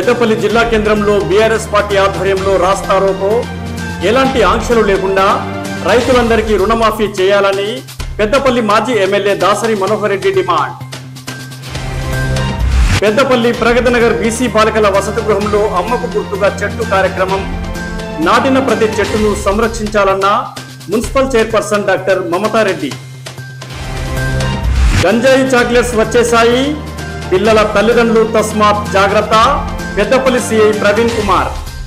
పెద్దపల్లి జిల్లా కేంద్రంలో BRS party ఆధ్వర్యంలో రాస్తా రోకో ఎలాంటి ఆంక్షలు లేకుండా రైతులందరికీ రుణమాఫీ చేయాలని పెద్దపల్లి మాజీ ఎమ్మెల్యే దాసరి మనోహర్ రెడ్డి డిమాండ్. పెద్దపల్లి ప్రగతినగర్ బీసీ బాలికల వసతి గృహంలో అమ్మకు గుర్తుగా చెట్టు కార్యక్రమం. నాటిన ప్రతి చెట్టును సంరక్షించాలన్న మున్సిపల్ చైర్పర్సన్ డాక్టర్ మమతారెడ్డి. గంజాయి చాక్లెట్స్ వచ్చేశాయి, పిల్లల తల్లిదండ్రులు తస్మాత్ జాగ్రత్త. పెద్దపల్లి సిఐ ప్రవీణ్ కుమార్.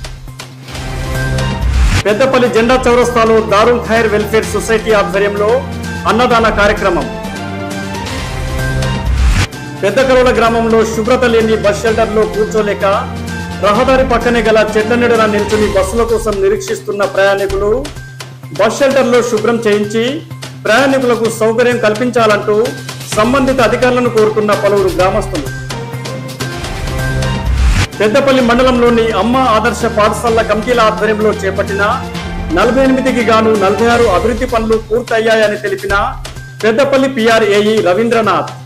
పెద్దపల్లి జెండా చౌరస్తాలో దారుల్ ఖైర్ వెల్ఫేర్ సొసైటీ ఆధ్వర్యంలో అన్నదాన కార్యక్రమం. పెద్దకరోల గ్రామంలో శుభ్రత లేని బస్ షెల్టర్లో కూర్చోలేక రహదారి పక్కనే గల చెట్ల నీడన నిల్చుని బస్సుల కోసం నిరీక్షిస్తున్న ప్రయాణికులు బస్ షెల్టర్లో శుభ్రం చేయించి ప్రయాణికులకు సౌకర్యం కల్పించాలంటూ సంబంధిత అధికారులను కోరుతున్న పలువురు గ్రామస్తులు. పెద్దపల్లి మండలంలోని అమ్మ ఆదర్శ పాఠశాలల కమిటీల ఆధ్వర్యంలో చేపట్టిన 48కి గాను 46 అభివృద్ధి పనులు పూర్తయ్యాయని తెలిపిన పెద్దపల్లి పిఆర్ఏఈ రవీంద్రనాథ్.